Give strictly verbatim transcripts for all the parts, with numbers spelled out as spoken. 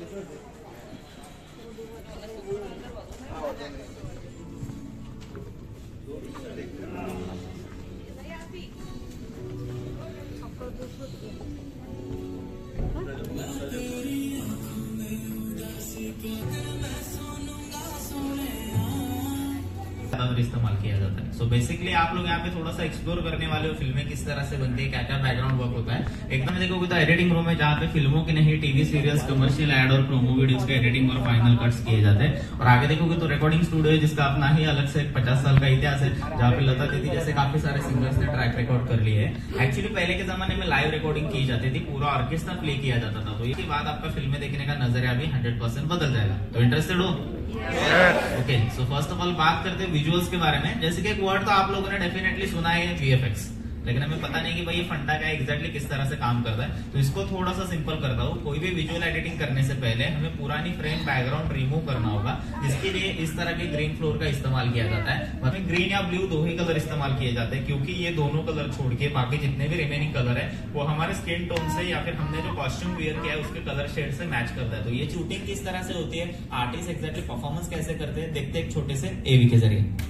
इस्तेमाल किया जाता है। सो so बेसिकली आप लोग यहाँ पे थोड़ा सा एक्सप्लोर करने वाले हो फिल्में किस तरह से बनती है, क्या क्या बैकग्राउंड वर्क होता है। एकदम देखोगे तो एडिटिंग रूम है जहाँ पे फिल्मों की नहीं टीवी सीरियल्स, कमर्शियल एड और प्रोमो वीडियोस के एडिटिंग और फाइनल कट्स किए जाते हैं। और आगे देखोगे तो रिकॉर्डिंग स्टूडियो है जिसका अपना ही अलग से पचास साल का इतिहास है, जहाँ पे लता दीदी जैसे काफी सारे सिंगर्स ने ट्रैक रिकॉर्ड कर लिए है। एक्चुअली पहले के जमाने में लाइव रिकॉर्डिंग की जाती थी, पूरा ऑर्केस्ट्रा प्ले किया जाता था। तो इसके बाद आपका फिल्में देखने का नजरिया भी हंड्रेड परसेंट बदल जाएगा। तो इंटरेस्टेड हो? Okay, so first of all बात करते हैं विजुअल्स के बारे में। जैसे कि एक वर्ड तो आप लोगों ने डेफिनेटली सुना है, वीएफएक्स, लेकिन हमें पता नहीं कि भाई ये फंडा क्या एग्जैक्टली किस तरह से काम करता है। तो इसको थोड़ा सा सिंपल करता हूँ। कोई भी विजुअल एडिटिंग करने से पहले हमें पुरानी फ्रेम बैकग्राउंड रिमूव करना होगा, जिसके लिए इस तरह के ग्रीन फ्लोर का इस्तेमाल किया जाता है। हमें ग्रीन या ब्लू दो ही कलर इस्तेमाल किए जाते हैं, क्योंकि ये दोनों कलर छोड़ के बाकी जितने भी रिमेनिंग कलर है वो हमारे स्किन टोन से या फिर हमने जो कॉस्ट्यूम वेयर किया है उसके कलर शेड से मैच करता है। तो ये शूटिंग किस तरह से होती है, आर्टिस्ट एक्जैक्टली परफॉर्मेंस कैसे करते हैं, देखते हैं एक छोटे से एवी के जरिए।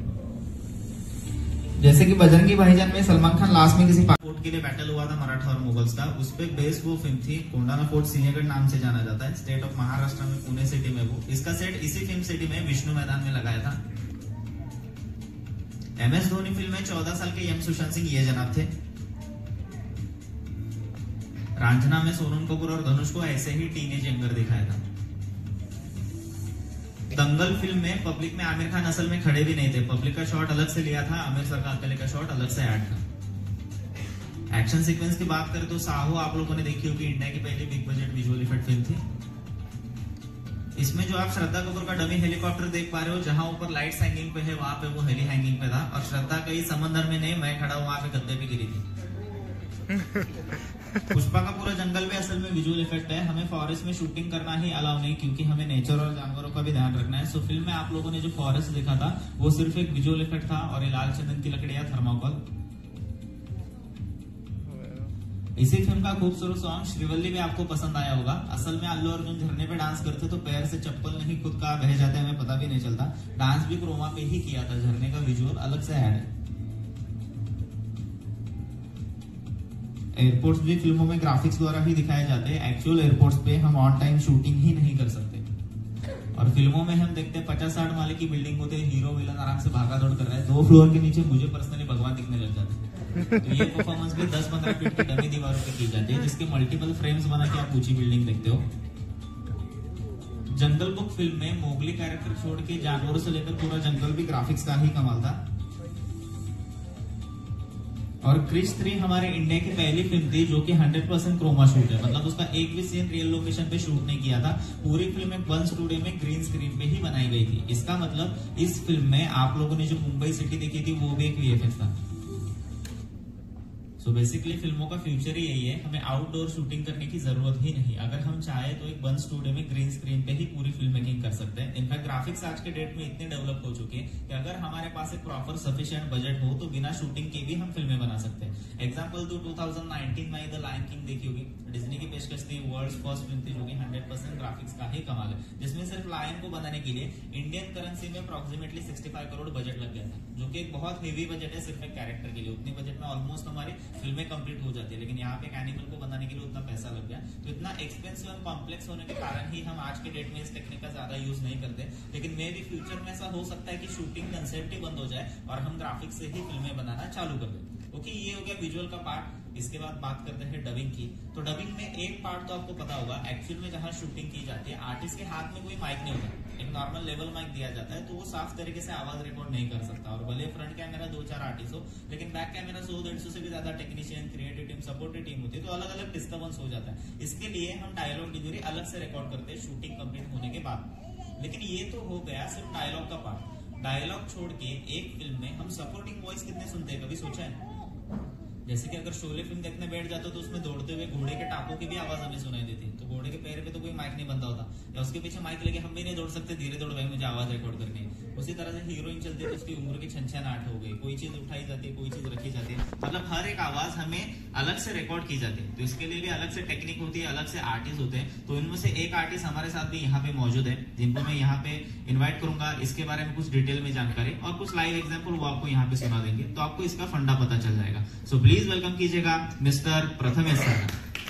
जैसे कि बजरंगी भाईजान में सलमान खान लास्ट में किसी फोर्ट के लिए बैटल हुआ था मराठा और मुगल्स का, उस पे बेस वो फिल्म थी। कोंडाना फोर्ट सिंहगढ़ नाम से जाना जाता है, स्टेट ऑफ महाराष्ट्र में पुणे सिटी में। वो इसका सेट इसी फिल्म सिटी में विष्णु मैदान में लगाया था। एम एस धोनी फिल्म में चौदह साल के एम सुशांत सिंह ये जनाब थे। रांझना में सोनम कपूर और धनुष को ऐसे ही टीनेज एंगर दिखाया था। दंगल फिल्म में पब्लिक में आमिर खान असल में खड़े भी नहीं थे, पब्लिक का शॉट अलग से लिया था, आमिर सर का अकेले का शॉट अलग से ऐड था। एक्शन सीक्वेंस की बात करें तो साहो आप लोगों ने देखी होगी, इंडिया की पहली big budget visual effect film थी। इसमें जो आप श्रद्धा कपूर का डमी हेलीकॉप्टर देख पा रहे हो, जहां ऊपर लाइट्स हैंगिंग पे है वहां पे वो हेली हैंगिंग पे था, और श्रद्धा कहीं समंदर में नहीं, मैं खड़ा हूं वहां पे गद्दे पे गिरी थी। पुष्पा का पूरा जंगल भी असल में विजुअल इफेक्ट है। हमें फॉरेस्ट में शूटिंग करना ही अलाउ नहीं, क्योंकि हमें नेचर और जानवरों का भी ध्यान रखना है। सो फिल्म में आप लोगों ने जो फॉरेस्ट देखा था वो सिर्फ एक विजुअल इफेक्ट था, और ये लाल चंदन की लकड़ियां थर्माकोल। इसी फिल्म का खूबसूरत सॉन्ग श्रीवल्ली भी आपको पसंद आया होगा। असल में अल्लू अर्जुन झरने पे डांस करते तो पैर से चप्पल नहीं खुद का बह जाते, हमें पता भी नहीं चलता। डांस भी क्रोमा पे ही किया था, झरने का विजुअल अलग से ऐड है। एयरपोर्ट्स भी फिल्मों में ग्राफिक्स द्वारा ही दिखाए जाते हैं। एक्चुअल एयरपोर्ट्स पे हम ऑन टाइम शूटिंग ही नहीं कर सकते, और फिल्मों में हम देखते हैं पचास साठ माले की बिल्डिंग होते हैं, हीरो विलन आराम से भागा दौड़ कर रहा है, दो फ्लोर के नीचे मुझे पर्सनली भगवान दिखने लग जाते हैं। तो ये परफॉर्मेंस भी दस पंद्रह फीट की डमी दीवारों पे की जाती है, जिसके मल्टीपल फ्रेम्स बना के आप ऊंची बिल्डिंग देखते हो। जंगल बुक फिल्म में मोगली कैरेक्टर छोड़ के जानवरों से लेकर पूरा जंगल भी ग्राफिक्स का ही कमाल था। और क्रिश थ्री हमारे इंडिया की पहली फिल्म थी जो कि हंड्रेड परसेंट क्रोमा शूट है, मतलब उसका एक भी सीन रियल लोकेशन पे शूट नहीं किया था। पूरी फिल्म एक वन स्टूडियो में ग्रीन स्क्रीन पे ही बनाई गई थी। इसका मतलब इस फिल्म में आप लोगों ने जो मुंबई सिटी देखी थी वो भी एक वीएफएक्स था। सो बेसिकली फिल्मों का फ्यूचर ही यही है, हमें आउटडोर शूटिंग करने की जरूरत ही नहीं। अगर हम चाहे तो एक वन स्टूडियो में ग्रीन स्क्रीन पे ही पूरी फिल्म मेकिंग कर सकते हैं। इनफैक्ट ग्राफिक्स आज के डेट में इतने डेवलप हो चुके हैं कि अगर हमारे पास एक प्रॉपर सफिशिएंट बजट हो तो बिना शूटिंग के भी हम फिल्में बना सकते हैं। एग्जाम्पल तो टू थाउजेंड नाइनटीन में द लायन किंग देखी होगी, डिज्नी की पेशकश थी, वर्ल्ड्स फर्स्ट फिल्म थी जो कि हंड्रेड परसेंट ग्राफिक्स का ही कमाल है, जिसमें सिर्फ लायन को बनाने के लिए इंडियन करेंसी में approximately sixty five crore budget लग गया था, जो कि एक बहुत हेवी बजट है सिर्फ एक कैरेक्टर के लिए। उतनी बजट में ऑलमोस्ट हमारी फिल्में कंप्लीट हो जाती है, लेकिन यहाँ पे एक एनिमल को बनाने के लिए उतना पैसा लग गया। तो इतना एक्सपेंसिव और कॉम्प्लेक्स होने के कारण ही हम आज के डेट में इस टेक्निक का ज्यादा यूज नहीं करते। लेकिन मे भी फ्यूचर में ऐसा हो सकता है कि शूटिंग कंसेप्ट ही बंद हो जाए और हम ग्राफिक्स से ही फिल्में बनाना चालू कर दें। ओके, ये हो गया विजुअल का पार्ट। इसके बाद बात करते हैं डबिंग की। तो डबिंग में एक पार्ट तो आपको पता होगा, एक्चुअल में जहां शूटिंग की जाती है आर्टिस्ट के हाथ में कोई माइक नहीं होता, एक नॉर्मल लेवल माइक दिया जाता है, तो वो साफ तरीके से आवाज रिकॉर्ड नहीं कर सकता। और भले फ्रंट कैमरा दो चार आर्टिस्ट हो, लेकिन बैक कैमरा सौ डेढ़ सौ से भी ज्यादा technician, creative team, supportive team होती है, तो अलग अलग डिस्टर्बेंस हो जाता है। इसके लिए हम डायलॉग डिलीवरी अलग से रिकॉर्ड करते हैं शूटिंग कंप्लीट होने के बाद। लेकिन ये तो हो गया सिर्फ डायलॉग का पार्ट। डायलॉग छोड़ के एक फिल्म में हम सपोर्टिंग वॉइस कितने सुनते हैं, कभी सोचा है? जैसे कि अगर शोले फिल्म देखने बैठ जाते तो उसमें दौड़ते हुए घोड़े के टापों की भी आवाज हमें सुनाई देती, तो घोड़े के पैर पे तो कोई माइक नहीं बंधा होता, या उसके पीछे माइक लेके हम भी नहीं दौड़ सकते, धीरे दौड़ भाई मुझे आवाज रिकॉर्ड करनी है। उसी तरह से हीरोइन चलती है तो उसकी उम्र की छन छन आठ हो गई, कोई चीज उठाई जाती है, कोई चीज रखी जाती है, मतलब हर एक आवाज हमें अलग से रिकॉर्ड की जाती है। तो इसके लिए भी अलग से टेक्निक होती है, अलग से आर्टिस्ट होते हैं। तो इनमें से एक आर्टिस्ट हमारे साथ भी यहाँ पे मौजूद है, जिनको मैं यहाँ पे इन्वाइट करूंगा, इसके बारे में कुछ डिटेल में जानकारी और कुछ लाइव एग्जाम्पल वो आपको यहाँ पे सुना देंगे, तो आपको इसका फंडा पता चल जाएगा। सो प्लीज वेलकम कीजिएगा mister Prathamesh sir.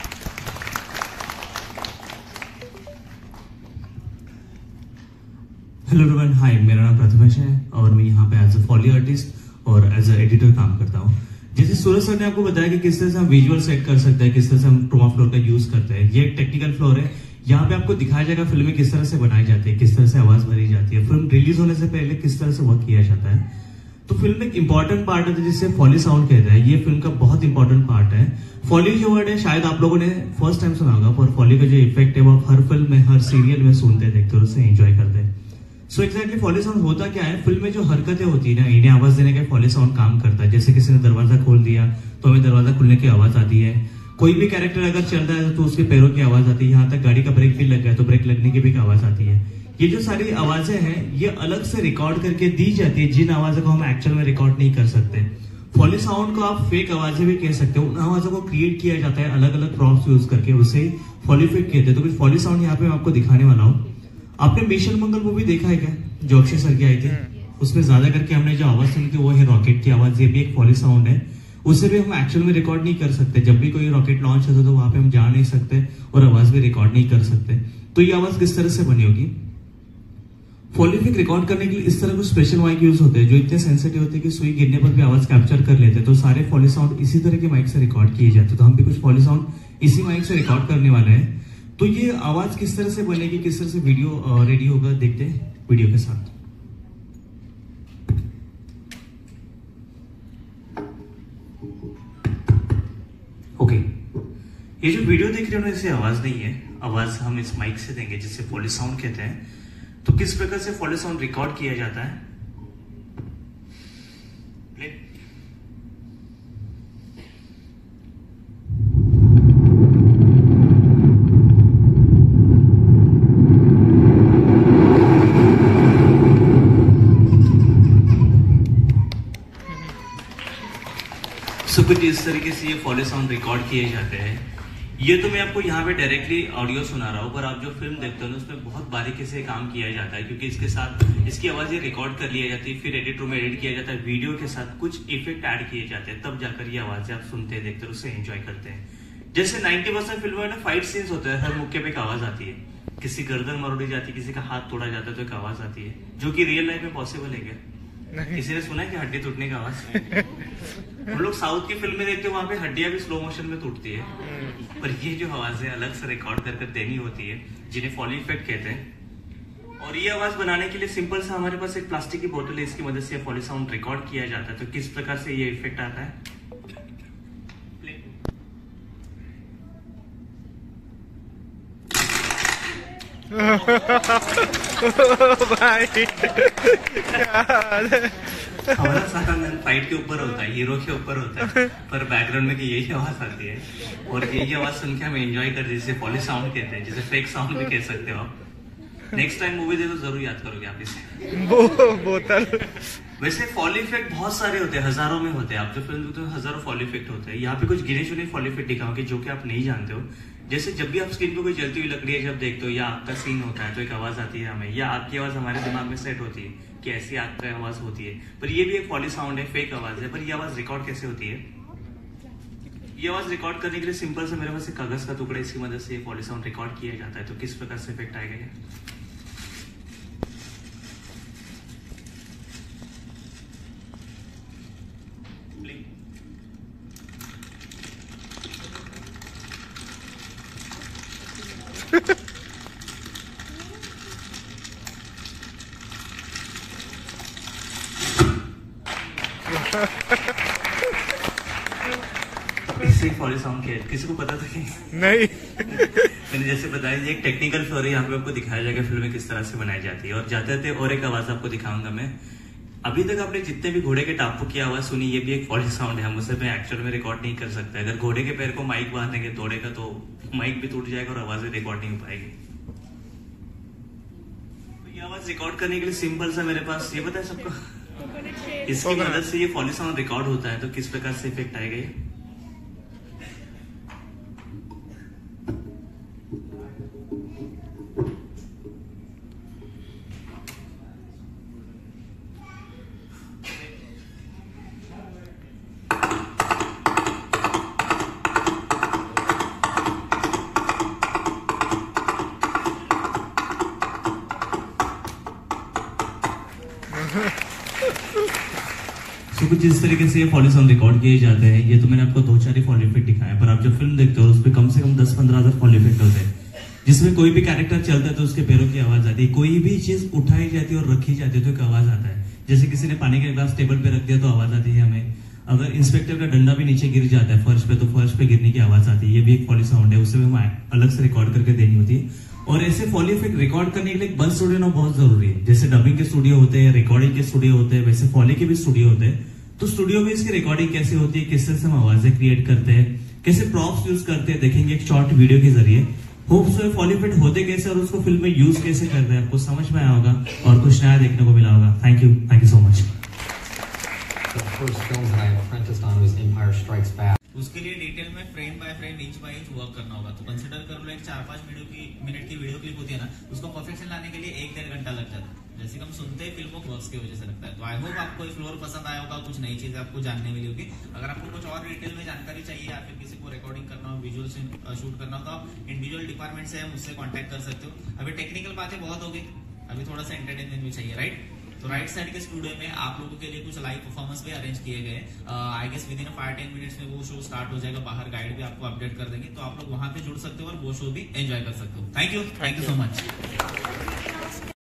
Hello everyone, hi, मेरा नाम प्रथमेश है और मैं यहाँ पे एज अ फॉली आर्टिस्ट और एज अ एडिटर काम करता हूँ। जैसे सूरज सर ने आपको बताया कि किस तरह से हम विजुअल सेट कर सकते हैं, किस तरह से हम क्रोमा फ्लोर का यूज करते हैं, ये एक टेक्निकल फ्लोर है। यहाँ पे आपको दिखाया जाएगा फिल्में किस तरह से बनाई जाती है, किस तरह से आवाज भरी जाती है, फिल्म रिलीज होने से पहले किस तरह से वर्क किया जाता है। तो फिल्म एक इंपॉर्टेंट पार्ट है जिसे फॉली साउंड कहते हैं, ये फिल्म का बहुत इंपॉर्टेंट पार्ट है। फॉली जो वर्ड है शायद आप लोगों ने फर्स्ट टाइम सुना होगा, पर फॉली का जो इफेक्ट है वो आप हर फिल्म में, हर सीरियल में सुनते देखते और उससे एंजॉय करते हैं। सो एक्जैक्टली फॉली साउंड होता क्या है, फिल्म में जो हरकतें होती है ना, इन्हें आवाज देने का फॉली साउंड काम करता है। जैसे किसी ने दरवाजा खोल दिया तो हमें दरवाजा खुलने की आवाज आती है, कोई भी कैरेक्टर अगर चल रहा है तो उसके पैरों की आवाज आती है, यहाँ तक गाड़ी का ब्रेक भी लग गया तो ब्रेक लगने की भी आवाज आती है। ये जो सारी आवाजें हैं ये अलग से रिकॉर्ड करके दी जाती है, जिन आवाजों को हम एक्चुअल में रिकॉर्ड नहीं कर सकते। फॉली साउंड को आप फेक आवाजें भी कह सकते हो, उन आवाजों को क्रिएट किया जाता है अलग अलग प्रॉप्स यूज करके, उसे फॉली फेक कहते हैं। तो कुछ फॉली साउंड यहाँ पे मैं आपको दिखाने वाला हूँ। आपने मिशन मंगल मूवी देखा है क्या, जो अक्षय सर की आई थी? उसमें ज्यादा करके हमने जो आवाज सुनी थी वो है रॉकेट की आवाज। ये भी एक फॉली साउंड है, उसे भी हम एक्चुअल में रिकॉर्ड नहीं कर सकते। जब भी कोई रॉकेट लॉन्च होता है तो वहां पे हम जा नहीं सकते और आवाज भी रिकॉर्ड नहीं कर सकते। तो ये आवाज किस तरह से बनी होगी? फॉलीफिक रिकॉर्ड करने के लिए इस तरह कुछ स्पेशल माइक यूज होते हैं जो इतने सेंसिटिव होते हैं कि सुई गिरने पर भी आवाज कैप्चर कर लेते हैं। तो सारे फॉली साउंड इसी तरह के माइक से रिकॉर्ड किए जाते हैं। तो हम भी कुछ फॉली साउंड इसी माइक से रिकॉर्ड करने वाले हैं। तो ये आवाज किस तरह से बनेगी, किस तरह से वीडियो रेडी होगा, देखते हैं वीडियो के साथ। ओके, ये जो वीडियो देख रहे हो इससे आवाज नहीं है, आवाज हम इस माइक से देंगे जिसे फॉली साउंड कहते हैं। तो किस प्रकार से फॉली साउंड रिकॉर्ड किया जाता है? सो कुछ इस तरीके से ये फॉली साउंड रिकॉर्ड किए जाते हैं। ये तो मैं आपको यहाँ पे डायरेक्टली ऑडियो सुना रहा हूँ, पर आप जो फिल्म देखते हो ना उसमें बहुत बारीकी से काम किया जाता है, क्योंकि इसके साथ इसकी आवाज ये रिकॉर्ड कर लिया जाती है, फिर एडिट रूम में एडिट किया जाता है, वीडियो के साथ कुछ इफेक्ट ऐड किए जाते हैं, तब जाकर ये आवाजें आप सुनते देखते और उससे एंजॉय करते हैं। जैसे नाइन्टी परसेंट फिल्म में ना फाइट सीन्स होते हैं, हर मुक्के पे एक आवाज आती है, किसी गर्दन मरोड़ी जाती है, किसी का हाथ तोड़ा जाता है तो एक आवाज आती है, जो कि रियल लाइफ में पॉसिबल है क्या? किसी ने सुना है कि हड्डी टूटने का आवाज? हम लोग साउथ की फिल्में देखते हैं, वहां पे हड्डियां भी स्लो मोशन में टूटती है, पर ये जो आवाज है अलग से रिकॉर्ड कर कर देनी होती है, जिन्हें फॉली इफेक्ट कहते हैं। और ये आवाज बनाने के लिए सिंपल सा हमारे पास एक प्लास्टिक की बोतल है, इसकी मदद से फॉली साउंड रिकॉर्ड किया जाता है। तो किस प्रकार से ये इफेक्ट आता है? भाई हमारा सारा फाइट के ऊपर होता है, हीरो के ऊपर होता है, पर बैकग्राउंड में यही आवाज आती है और यही आवाज सुन के हम एंजॉय करते हैं, जिसे फॉली साउंड कहते हैं, जिसे फेक साउंड भी कह सकते हो आप। नेक्स्ट टाइम मूवी देखो जरूर याद करोगे आप इसे। वो बोतल। वैसे फॉली इफेक्ट बहुत सारे होते हैं, हजारों में होते हैं। आप जो फिल्म देखते हो हजारों फॉली इफेक्ट होते हैं। यहाँ पे कुछ गिने चुने फॉली इफेक्ट दिखाओगे जो कि आप नहीं जानते हो। जैसे जब भी आप स्क्रीन पे कोई जलती हुई लकड़ी है जब देखते हो, या आग का सीन होता है तो एक आवाज आती है हमें, या आग की आवाज हमारे दिमाग में सेट होती है कि ऐसी आग की आवाज होती है, पर ये भी एक फॉली साउंड है, फेक आवाज है। पर ये आवाज रिकॉर्ड कैसे होती है? ये आवाज रिकॉर्ड करने के लिए सिंपल से मेरे पास एक कागज का टुकड़ा, इसकी मदद से फॉली साउंड रिकॉर्ड किया जाता है। तो किस प्रकार से इफेक्ट आएगा ये? इसे फॉली साउंड क्या है? किसी को पता था कि नहीं? मैंने जैसे बताया ये एक टेक्निकल फ्लोर है, यहाँ पे आपको दिखाया जाएगा फिल्में किस तरह से बनाई जाती है। और जाते जाते और एक आवाज आपको दिखाऊंगा मैं, अभी तक आपने जितने भी घोड़े के टापू की आवाज सुनी, ये भी एक फॉली साउंड है। हम उसे मैं एक्चुअल में रिकॉर्ड नहीं कर सकता। अगर घोड़े के पैर को माइक बांध देंगे दौड़ेगा तो माइक भी टूट जाएगा और आवाज भी रिकॉर्ड नहीं हो पाएगी। तो ये आवाज रिकॉर्ड करने के लिए सिंपल सा मेरे पास ये पता है सबको, इसकी मदद से ये फॉली साउंड रिकॉर्ड होता है। तो किस प्रकार से इफेक्ट आएगा ये, तो कुछ इस तरीके से ये फॉली साउंड रिकॉर्ड किए जाते हैं। ये तो मैंने आपको दो चार ही फॉली इफेक्ट दिखाया, पर आप जब फिल्म देखते हो उस पर कम से कम दस पंद्रह हजार फॉली इफेक्ट होते हैं, जिसमें कोई भी कैरेक्टर चलता है तो उसके पैरों की आवाज आती है, कोई भी चीज उठाई जाती है और रखी जाती है तो एक आवाज आता है। जैसे किसी ने पानी का ग्लास टेबल पे रख दिया तो आवाज आती है हमें। अगर इंस्पेक्टर का डंडा भी नीचे गिर जाता है फर्श पे तो फर्श पे गिरने की आवाज आती है। ये भी एक फॉली साउंड है, उसे भी हमें अलग से रिकॉर्ड करके देनी होती है। और ऐसे फॉली इफेक्ट रिकॉर्ड करने के लिए बंद स्टूडियो ना बहुत जरूरी है। जैसे डबिंग के स्टूडियो होते हैं, रिकॉर्डिंग के स्टूडियो होते हैं, वैसे फॉली के भी स्टूडियो होते हैं। तो स्टूडियो में इसकी रिकॉर्डिंग कैसे होती है, किस तरह से हम आवाजें क्रिएट करते हैं, कैसे प्रॉप्स यूज करते हैं, देखेंगे एक शॉर्ट वीडियो के जरिए। होप सो फॉली इफेक्ट होते कैसे और उसको फिल्म में यूज कैसे करते हैं आपको समझ में आया होगा और कुछ नया देखने को मिला होगा। Thank you, thank you so much. The first films that I apprenticed on was Empire Strikes Back. उसके लिए डिटेल में frame by frame inch by inch work करना होगा। तो कंसिडर कर लो एक चार पांच मिनट की मिनट की वीडियो क्लिप होती है ना, उसको परफेक्शन लाने के लिए एक डेढ़ घंटा लग जाता है। जैसे कि हम सुनते हैं फिल्मों के वर्क्स की वजह से लगता है। तो आई होप आपको ये फ्लोर पसंद आया होगा, कुछ नई चीजें आपको जानने मिली होगी। अगर आपको कुछ और डिटेल में जानकारी चाहिए या फिर किसी को रिकॉर्डिंग करना हो, विजुअल शूट करना हो तो आप इंडिविजुअल डिपार्टमेंट से मुझसे कॉन्टेक्ट कर सकते हो। अभी टेक्निकल बातें बहुत हो गई, अभी थोड़ा सा एंटरटेनमेंट भी चाहिए, राइट। तो राइट साइड के स्टूडियो में आप लोगों के लिए कुछ लाइव परफॉर्मेंस भी अरेंज किए गए। I guess within five ten minutes में वो शो स्टार्ट हो जाएगा। बाहर गाइड भी आपको अपडेट कर देंगे, तो आप लोग वहां पे जुड़ सकते हो और वो शो भी एंजॉय कर सकते हो। Thank you, thank you so much.